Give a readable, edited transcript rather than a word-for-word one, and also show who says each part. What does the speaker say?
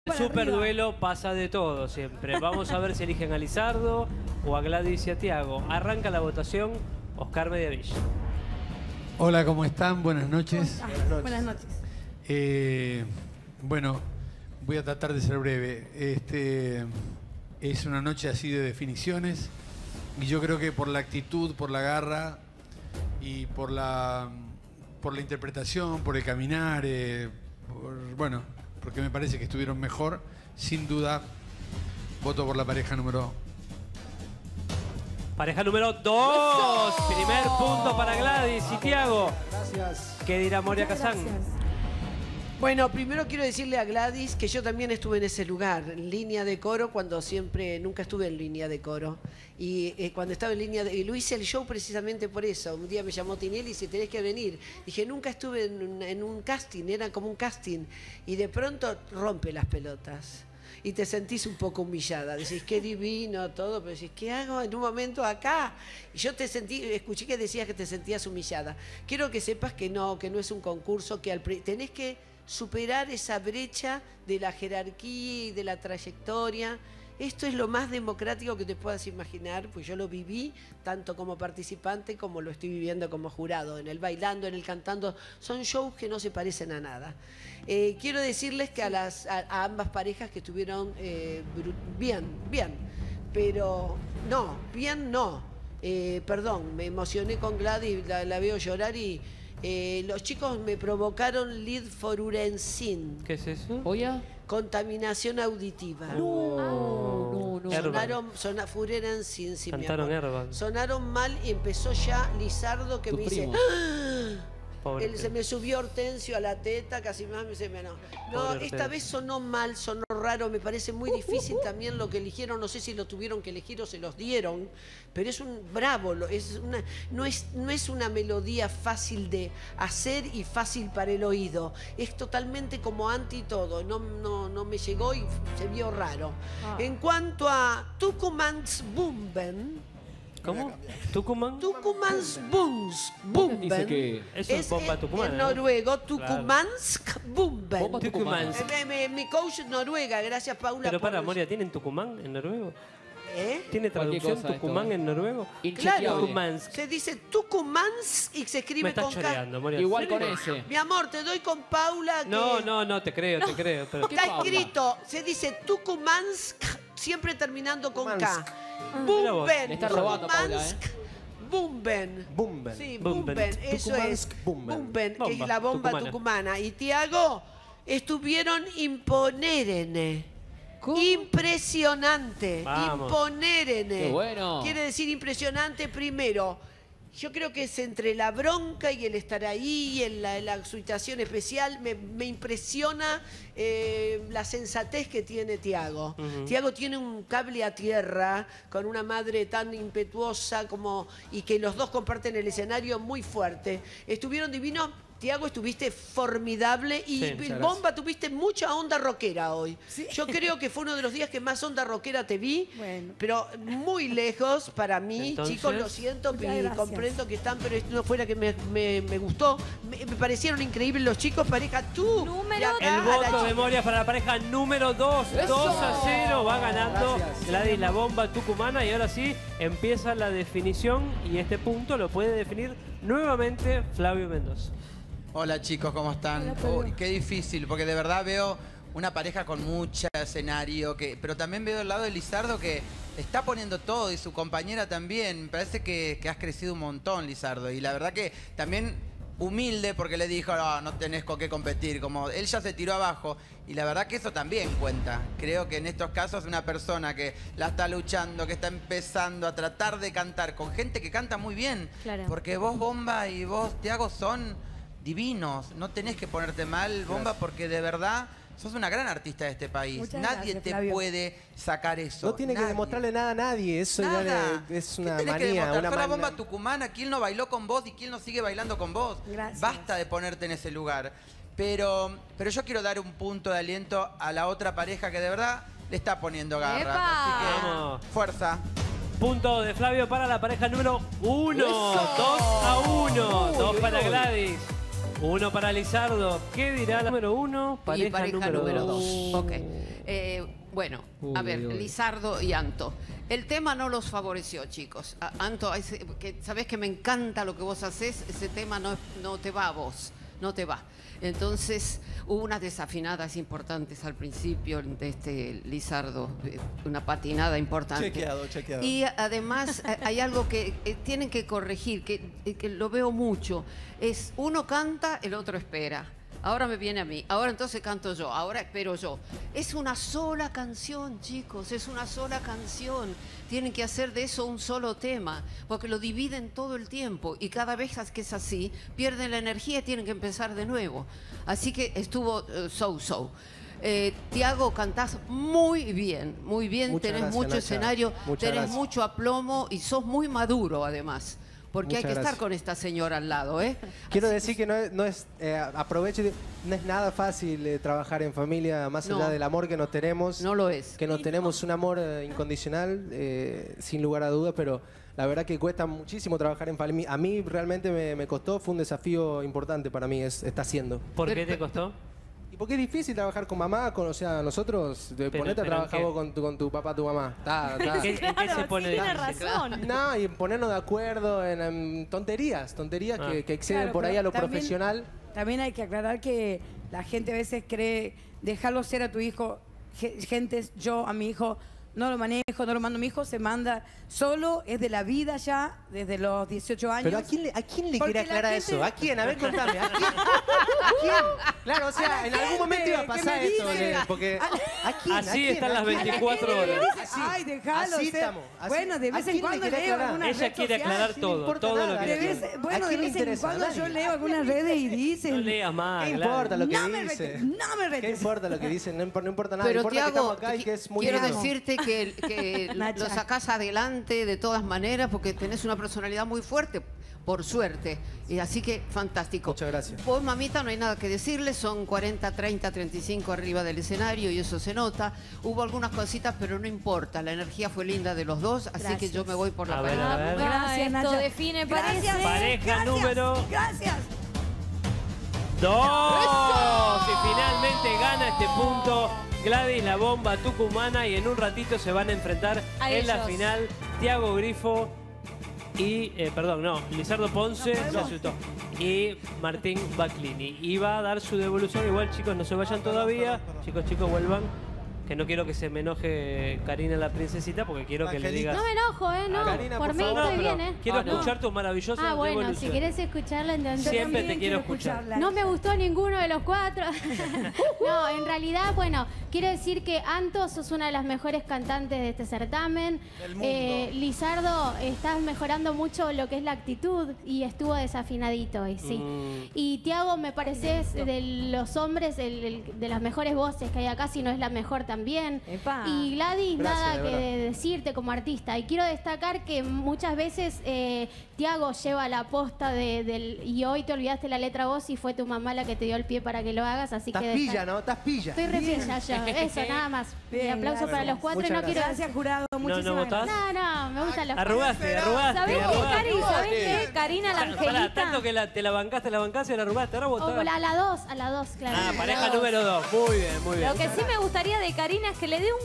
Speaker 1: El superduelo pasa de todo siempre. Vamos a ver si eligen a Lizardo o a Gladys y a Tiago. Arranca la votación, Oscar Mediavilla.
Speaker 2: Hola, ¿cómo están? Buenas noches.
Speaker 3: Buenas noches.
Speaker 2: Bueno, voy a tratar de ser breve. Es una noche así de definiciones y yo creo que por la actitud, por la garra y por la interpretación, por el caminar, porque me parece que estuvieron mejor, sin duda, voto por la pareja número...
Speaker 1: Pareja número 2. Primer punto para Gladys y Tiago.
Speaker 4: Gracias.
Speaker 1: ¿Qué dirá Moria Kazán?
Speaker 4: Bueno, primero quiero decirle a Gladys que yo también estuve en ese lugar, en línea de coro, nunca estuve en línea de coro. Y cuando estaba en línea y lo hice el show precisamente por eso. Un día me llamó Tinelli y dice, tenés que venir. Dije, nunca estuve en un casting, era como un casting. Y de pronto rompe las pelotas. Y te sentís un poco humillada. Decís, qué divino todo, pero decís, ¿qué hago en un momento acá? Y yo escuché que decías que te sentías humillada. Quiero que sepas que no es un concurso, que tenés que superar esa brecha de la jerarquía y de la trayectoria. Esto es lo más democrático que te puedas imaginar, pues yo lo viví tanto como participante como lo estoy viviendo como jurado, en el bailando, en el cantando. Son shows que no se parecen a nada. Quiero decirles que a ambas parejas que estuvieron bien, pero no, bien no. Perdón, me emocioné con Gladys, la veo llorar y los chicos me provocaron lidforurensín.
Speaker 1: ¿Qué es eso?
Speaker 3: ¿Oya?
Speaker 4: Contaminación auditiva.
Speaker 3: No.
Speaker 4: Furenensín, sí,
Speaker 1: Cantaron
Speaker 4: mi amor.
Speaker 1: Herban.
Speaker 4: Sonaron mal y empezó ya Lizardo que
Speaker 3: Tu
Speaker 4: me
Speaker 3: primo.
Speaker 4: dice... ¡Ah!
Speaker 1: Pobre
Speaker 4: Se me subió Hortensio a la teta, casi más se me... No,
Speaker 1: Pobre
Speaker 4: esta
Speaker 1: Hortensio.
Speaker 4: vez sonó mal, sonó raro, me parece muy difícil también lo que eligieron, no sé si lo tuvieron que elegir o se los dieron, pero es un bravo, no es una melodía fácil de hacer y fácil para el oído, es totalmente como anti todo, no me llegó y se vio raro. En cuanto a Tucumans Bumben,
Speaker 1: ¿Cómo? ¿Tucumán?
Speaker 4: Tucumans
Speaker 3: Dice
Speaker 4: Bumben
Speaker 3: que...
Speaker 1: Eso es bomba tucumana,
Speaker 4: en
Speaker 1: ¿no?
Speaker 4: noruego, Tucumansk Bumben.
Speaker 3: Bomba tucumana.
Speaker 1: Tucumán.
Speaker 4: Mi coach noruega, gracias Paula.
Speaker 1: Pero para,
Speaker 4: por-
Speaker 1: Moria, ¿tienen Tucumán en noruego?
Speaker 4: ¿Eh?
Speaker 1: ¿Tiene
Speaker 3: Cualquier
Speaker 1: traducción
Speaker 3: cosa esto,
Speaker 1: Tucumán
Speaker 3: ¿eh?
Speaker 1: en noruego?
Speaker 3: Inchequeable.
Speaker 4: Claro,
Speaker 1: Tucumansk.
Speaker 4: se dice Tucumansk y se
Speaker 1: Me
Speaker 4: escribe
Speaker 1: estás
Speaker 4: con K.
Speaker 1: choreando, Moria.
Speaker 3: Igual
Speaker 1: ¿En
Speaker 3: con
Speaker 1: serio?
Speaker 3: ese.
Speaker 4: Mi amor, te doy con Paula que
Speaker 1: No, te creo. Pero...
Speaker 3: ¿Qué
Speaker 4: está
Speaker 3: Paula?
Speaker 4: escrito, se dice Tucumansk, siempre terminando con K.
Speaker 1: Mira vos.
Speaker 4: Bumben.
Speaker 3: Le está robando, Paula,
Speaker 4: Tucumansk, Bumben.
Speaker 5: Bumben.
Speaker 4: Sí,
Speaker 1: Bumben.
Speaker 4: Bumben, eso es.
Speaker 5: Tucumansk Bumben.
Speaker 4: Bumben, que
Speaker 1: Bomba
Speaker 4: es la bomba
Speaker 1: tucumana.
Speaker 4: tucumana. Y Tiago, estuvieron imponerene.
Speaker 3: ¿Cómo?
Speaker 4: Impresionante.
Speaker 1: Vamos.
Speaker 4: Imponerene.
Speaker 3: Qué bueno.
Speaker 4: Quiere decir impresionante primero. Yo creo que es entre la bronca y el estar ahí, en la situación especial, me impresiona la sensatez que tiene Tiago. Tiago tiene un cable a tierra con una madre tan impetuosa y que los dos comparten el escenario muy fuerte. Estuvieron divinos. Tiago, estuviste formidable y
Speaker 1: Sí, muchas
Speaker 4: Bomba, tuviste mucha onda rockera hoy. Yo creo que fue uno de los días que más onda rockera te vi,
Speaker 3: Bueno.
Speaker 4: pero muy lejos para mí.
Speaker 1: Entonces,
Speaker 4: Chicos, lo siento,
Speaker 3: muchas
Speaker 4: y
Speaker 3: gracias.
Speaker 4: comprendo que están, pero esto no fue la que me gustó. Me parecieron increíbles los chicos, pareja tú.
Speaker 3: Número
Speaker 4: y acá
Speaker 1: El
Speaker 4: a la
Speaker 1: voto
Speaker 4: chica.
Speaker 1: de Moria para la pareja número 2. 2-0. Va ganando
Speaker 5: Gracias.
Speaker 1: Gladys, la bomba tucumana. Y ahora sí, empieza la definición. Y este punto lo puede definir nuevamente Flavio Mendoza.
Speaker 6: Hola chicos, ¿cómo están? Uy, qué difícil, porque de verdad veo una pareja con mucho escenario, pero también veo el lado de Lizardo que está poniendo todo y su compañera también. Me parece que has crecido un montón, Lizardo, y la verdad que también humilde porque le dijo, no tenés con qué competir, como él ya se tiró abajo y la verdad que eso también cuenta. Creo que en estos casos una persona que la está luchando, que está empezando a tratar de cantar con gente que canta muy bien,
Speaker 7: Claro.
Speaker 6: porque vos Bomba y vos Tiago son divinos, no tenés que ponerte mal, Bomba, porque de verdad sos una gran artista de este país.
Speaker 3: Muchas
Speaker 6: Nadie
Speaker 3: gracias,
Speaker 6: te
Speaker 3: Flavio.
Speaker 6: puede sacar eso.
Speaker 5: No tiene que
Speaker 6: Nadie.
Speaker 5: demostrarle nada a nadie, eso igual
Speaker 6: Nada.
Speaker 5: es
Speaker 6: ¿Qué
Speaker 5: una
Speaker 6: tenés que
Speaker 5: manía,
Speaker 6: demostrar?
Speaker 5: una
Speaker 6: Sos la
Speaker 5: manía.
Speaker 6: bomba tucumana, ¿quién no bailó con vos y quién no sigue bailando con vos?
Speaker 3: Gracias.
Speaker 6: Basta de ponerte en ese lugar. Pero yo quiero dar un punto de aliento a la otra pareja que de verdad le está poniendo garra.
Speaker 7: ¡Epa!
Speaker 6: Así que,
Speaker 1: Vamos.
Speaker 6: fuerza.
Speaker 1: Punto de Flavio para la pareja número 1. 2-1. 2 para Gladys. Uno para Lizardo. ¿Qué dirá la número 1?
Speaker 3: Y pareja número 2. Ok. Bueno, a ver,
Speaker 5: uy.
Speaker 3: Lizardo y Anto. El tema no los favoreció, chicos. Anto, sabés que me encanta lo que vos hacés, ese tema no te va a vos, no te va. Entonces, hubo unas desafinadas importantes al principio de este Lizardo, una patinada importante.
Speaker 5: Chequeado.
Speaker 3: Y además hay algo que tienen que corregir, que lo veo mucho. Es uno canta, el otro espera. Ahora me viene a mí, ahora entonces canto yo, ahora espero yo. Es una sola canción, chicos, es una sola canción. Tienen que hacer de eso un solo tema, porque lo dividen todo el tiempo y cada vez que es así, pierden la energía y tienen que empezar de nuevo. Así que estuvo so-so. Tiago, cantás muy bien,
Speaker 5: Muchas
Speaker 3: tenés
Speaker 5: gracias,
Speaker 3: mucho
Speaker 5: Nacha.
Speaker 3: escenario,
Speaker 5: Muchas
Speaker 3: tenés
Speaker 5: gracias.
Speaker 3: mucho aplomo y sos muy maduro además. Porque hay
Speaker 5: Muchas
Speaker 3: que estar
Speaker 5: gracias.
Speaker 3: con esta señora al lado, ¿eh?
Speaker 5: Quiero decir que no es aprovecho, no es nada fácil trabajar en familia, más
Speaker 3: No.
Speaker 5: allá del amor que nos tenemos.
Speaker 3: No lo es.
Speaker 5: Que nos tenemos un amor incondicional, sin lugar a dudas, pero la verdad que cuesta muchísimo trabajar en familia. A mí realmente me costó, fue un desafío importante para mí, está siendo.
Speaker 1: ¿Por qué
Speaker 3: Pero-
Speaker 1: te costó?
Speaker 5: Y porque es difícil trabajar con mamá, o sea, nosotros, ponete a
Speaker 1: ¿en
Speaker 5: trabajar
Speaker 1: qué?
Speaker 5: vos con tu papá, tu mamá.
Speaker 1: ¿En qué se pone
Speaker 7: tiene
Speaker 1: difícil?
Speaker 7: razón.
Speaker 5: No, y ponernos de acuerdo en tonterías
Speaker 1: Ah.
Speaker 5: que exceden
Speaker 8: Claro,
Speaker 5: por ahí
Speaker 8: pero
Speaker 5: a lo
Speaker 8: también-
Speaker 5: profesional.
Speaker 8: También hay que aclarar que la gente a veces cree dejarlo ser a tu hijo. Gente, yo a mi hijo no lo manejo, no lo mando. Mi hijo se manda solo, es de la vida ya, desde los 18 años.
Speaker 5: Pero ¿a quién le
Speaker 8: Porque
Speaker 5: quiere
Speaker 8: la
Speaker 5: aclarar
Speaker 8: gente-
Speaker 5: eso? ¿A quién? A ver, contame. ¿A quién? ¿A quién? Claro, o
Speaker 8: A
Speaker 5: sea,
Speaker 8: la
Speaker 5: en algún
Speaker 8: gente
Speaker 5: momento iba a
Speaker 8: que
Speaker 5: pasar
Speaker 8: me
Speaker 5: esto.
Speaker 8: dice-
Speaker 5: Porque, ¿a quién?
Speaker 1: Así
Speaker 5: ¿A quién?
Speaker 1: están
Speaker 5: ¿A
Speaker 1: las
Speaker 5: quién?
Speaker 1: 24
Speaker 8: A la gente
Speaker 1: horas.
Speaker 8: que me dice,
Speaker 5: Así,
Speaker 8: ay, déjalo
Speaker 5: así
Speaker 8: ser.
Speaker 5: estamos, así.
Speaker 8: Bueno, de
Speaker 5: ¿A
Speaker 8: vez en
Speaker 5: quién le
Speaker 8: cuando
Speaker 5: querés
Speaker 8: leo
Speaker 5: aclarar?
Speaker 8: alguna
Speaker 1: Ella
Speaker 8: red
Speaker 1: quiere
Speaker 8: social.
Speaker 1: aclarar
Speaker 5: no le
Speaker 1: todo,
Speaker 5: importa
Speaker 1: todo lo
Speaker 5: nada.
Speaker 1: que
Speaker 8: De
Speaker 1: quiere.
Speaker 8: vez,
Speaker 5: ¿A
Speaker 8: bueno, de
Speaker 5: quién le
Speaker 8: vez en
Speaker 5: interesa?
Speaker 8: cuando
Speaker 5: Nadie.
Speaker 8: yo leo algunas redes y dicen...
Speaker 1: No leas más,
Speaker 5: ¿Qué
Speaker 1: Gladys.
Speaker 5: importa lo que
Speaker 8: No me
Speaker 5: dice?
Speaker 8: retes, no me retes.
Speaker 5: ¿Qué importa lo que dicen? No importa nada.
Speaker 3: Pero
Speaker 5: importa que
Speaker 3: Tiago,
Speaker 5: estamos acá y que es muy
Speaker 3: quiero
Speaker 5: lindo.
Speaker 3: decirte que
Speaker 8: Nacha.
Speaker 3: lo sacás adelante de todas maneras porque tenés una personalidad muy fuerte, por suerte. Y así que fantástico.
Speaker 5: Muchas gracias.
Speaker 3: Vos, mamita, no hay nada que decirle. Son 40, 30, 35 arriba del escenario y eso se nota. Hubo algunas cositas, pero no importa. La energía fue linda de los dos, así que
Speaker 8: Gracias.
Speaker 3: yo me voy por la
Speaker 1: A ver,
Speaker 3: pareja.
Speaker 1: a ver.
Speaker 8: Gracias,
Speaker 7: Esto
Speaker 8: Nacha.
Speaker 7: define
Speaker 8: Gracias.
Speaker 7: parece.
Speaker 1: Pareja
Speaker 8: Gracias.
Speaker 1: número-
Speaker 8: Gracias.
Speaker 1: 2. Y finalmente gana este punto Gladys, la bomba tucumana. Y en un ratito se van a enfrentar
Speaker 7: A
Speaker 1: en la
Speaker 7: ellos.
Speaker 1: final Tiago Grifo y, Lizardo Ponce se asustó, y Martín Baclini. Y va a dar su devolución. Igual, chicos, no se vayan todavía. Chicos, vuelvan. Que no quiero que se me enoje Karina la princesita, porque quiero que le digas...
Speaker 7: No me enojo, no.
Speaker 5: Karina,
Speaker 7: por
Speaker 5: por
Speaker 7: mí
Speaker 5: favor.
Speaker 7: estoy
Speaker 1: pero
Speaker 7: bien,
Speaker 1: quiero
Speaker 7: No.
Speaker 1: escuchar tu maravillosa
Speaker 7: Ah, bueno, si
Speaker 1: devolución.
Speaker 7: quieres escucharla, entonces...
Speaker 1: Siempre
Speaker 8: Yo también
Speaker 1: te quiero escuchar.
Speaker 8: escucharla.
Speaker 7: No me gustó ninguno de los 4. No, en realidad, bueno, quiero decir que Anto, sos una de las mejores cantantes de este certamen. Lizardo, estás mejorando mucho lo que es la actitud y estuvo desafinadito, y sí. Y Tiago, me pareces de los hombres de las mejores voces que hay acá, si no es la mejor también.
Speaker 8: Epa.
Speaker 7: Y Gladys,
Speaker 5: Gracias,
Speaker 7: nada
Speaker 5: de
Speaker 7: que
Speaker 5: verdad.
Speaker 7: decirte como artista. Y quiero destacar que muchas veces Tiago lleva la posta y hoy te olvidaste la letra vos y fue tu mamá la que te dio el pie para que lo hagas, así
Speaker 5: Estás
Speaker 7: que...
Speaker 5: pilla, ¿no? Estás pilla.
Speaker 7: Estoy repilla yo. Eso, nada más.
Speaker 8: Bien,
Speaker 7: Y aplauso
Speaker 8: gracias.
Speaker 7: para los 4 y no
Speaker 5: Muchas
Speaker 7: quiero...
Speaker 8: Gracias, jurado. Muchísimas
Speaker 1: votás?
Speaker 8: gracias.
Speaker 7: No, me gustan los 4.
Speaker 1: Arrugaste.
Speaker 7: ¿Sabés qué, Cari? ¿Sabés qué? Karina la
Speaker 1: Pará,
Speaker 7: Angelita.
Speaker 1: tanto que te la bancaste y la arrugaste. Ahora
Speaker 7: O
Speaker 1: votás.
Speaker 7: a la 2, claro.
Speaker 1: Ah, pareja número 2. Muy bien, muy bien.
Speaker 7: Lo que sí me gustaría de Karina es que le dé un